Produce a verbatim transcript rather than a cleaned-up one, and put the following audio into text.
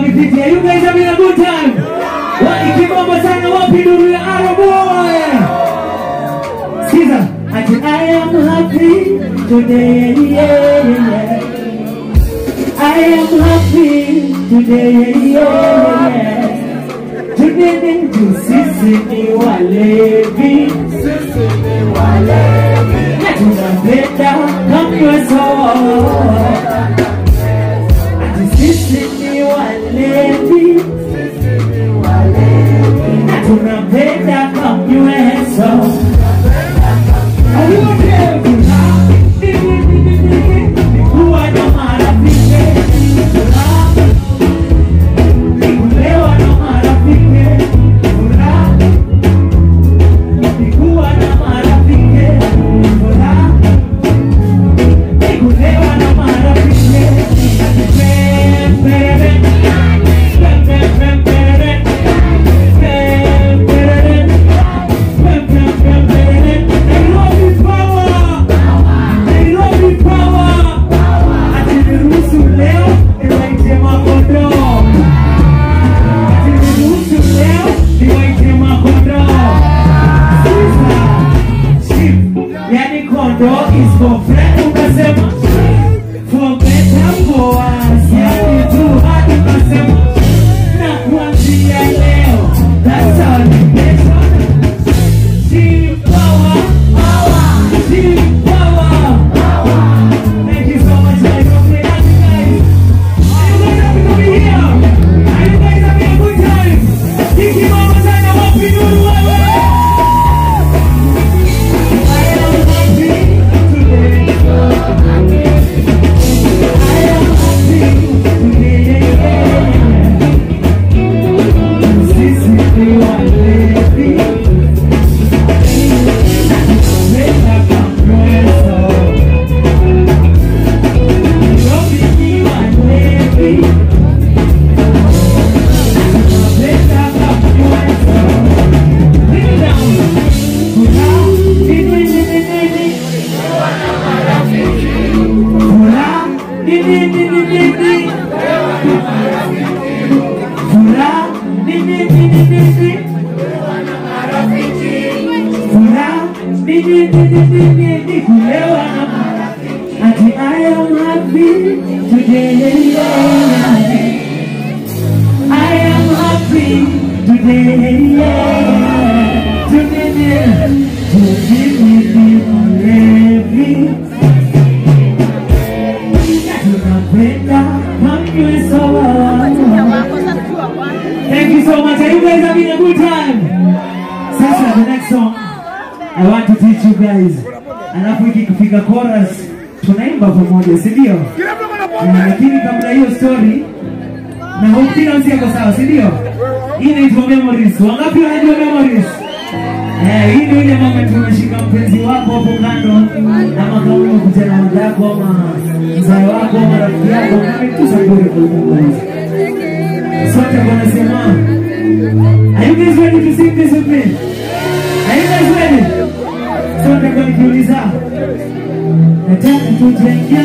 Marafiki. You guys having a good time? What ikibomba sana wapi duru ya Arrowboy? Sikiza. I am happy today, yeah, yeah. I am happy today, yeah, yeah. Today to sisi ni walevi, sisi ni walevi. Na tunapenda kama sawa. Ati sisi ni walevi, sisi ni walevi. Na tunapenda kama sawa. Are you okay? Kuwa na marafiki, furaha. Kulewa na marafiki, furaha. Kuwa na marafiki, furaha. Kulewa na marafiki, pere is for friend ukasema for better for us, yani tu hadi ukasema na kuanzia leo that's our mission. Team power, power, team power, power. Thank you so much guys for playing us guys. Are you guys happy to be here? Are you guys having a good time? Tiki mama sana wapi nuru wewe? I am happy today. I am happy today. Today, thank you so much. Are you guys having a good time? Sasa, the next song I want to teach you guys. Alafu ikifika chorus tunaimba pamoja, si ndio? Lakini kabla hiyo story na hope kila mtu yuko sawa, si ndio? Hii inaitwa Memories. Wangapi wanajua Memories? Eh, hii ndio ile moment unashika mpenzi wako hapo kando na makamu kuja na mdako ama mzee wako ama rafiki yako na kusapori kwa Mungu. Sote wanasema, are you guys ready to sing this with me? Are you guys ready? Sote kwa nikiuliza nataka tujenge